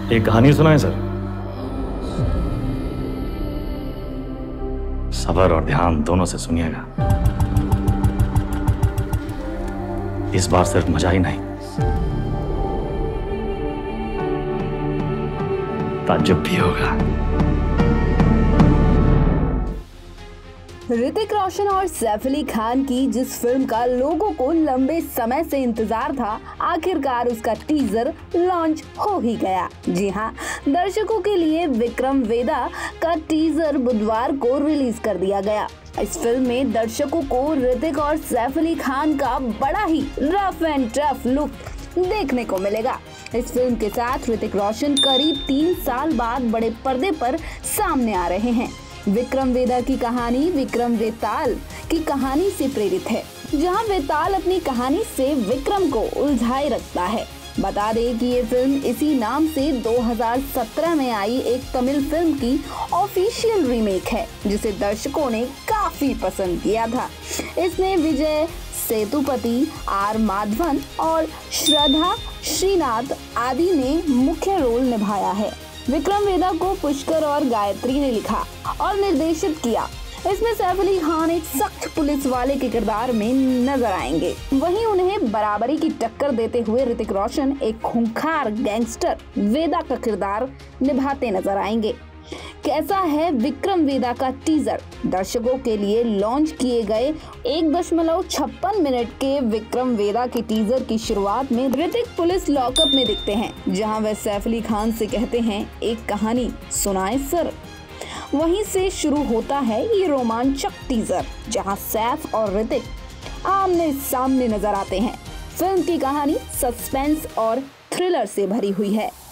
एक कहानी सुनाए सर। सब्र और ध्यान दोनों से सुनिएगा। इस बार सिर्फ मजा ही नहीं, ताज्जुब भी होगा। ऋतिक रोशन और सैफ अली खान की जिस फिल्म का लोगों को लंबे समय से इंतजार था, आखिरकार उसका टीजर लॉन्च हो ही गया। जी हाँ, दर्शकों के लिए विक्रम वेदा का टीजर बुधवार को रिलीज कर दिया गया। इस फिल्म में दर्शकों को ऋतिक और सैफ अली खान का बड़ा ही रफ एंड टफ लुक देखने को मिलेगा। इस फिल्म के साथ ऋतिक रोशन करीब 3 साल बाद बड़े पर्दे पर सामने आ रहे हैं। विक्रम वेदा की कहानी विक्रम वेताल की कहानी से प्रेरित है, जहां वेताल अपनी कहानी से विक्रम को उलझाए रखता है। बता दें कि ये फिल्म इसी नाम से 2017 में आई एक तमिल फिल्म की ऑफिशियल रीमेक है, जिसे दर्शकों ने काफी पसंद किया था। इसमें विजय सेतुपति, आर माधवन और श्रद्धा श्रीनाथ आदि ने मुख्य रोल निभाया है। विक्रम वेदा को पुष्कर और गायत्री ने लिखा और निर्देशित किया। इसमें सैफ अली खान एक सख्त पुलिस वाले के किरदार में नजर आएंगे। वहीं उन्हें बराबरी की टक्कर देते हुए ऋतिक रोशन एक खूंखार गैंगस्टर वेदा का किरदार निभाते नजर आएंगे। कैसा है विक्रम वेदा का टीजर? दर्शकों के लिए लॉन्च किए गए 1.56 मिनट के विक्रम वेदा के टीजर की शुरुआत में ऋतिक पुलिस लॉकअप में दिखते हैं, जहां वह सैफ अली खान से कहते हैं, एक कहानी सुनाए सर। वहीं से शुरू होता है ये रोमांचक टीजर, जहां सैफ और ऋतिक आमने सामने नजर आते हैं। फिल्म की कहानी सस्पेंस और थ्रिलर से भरी हुई है।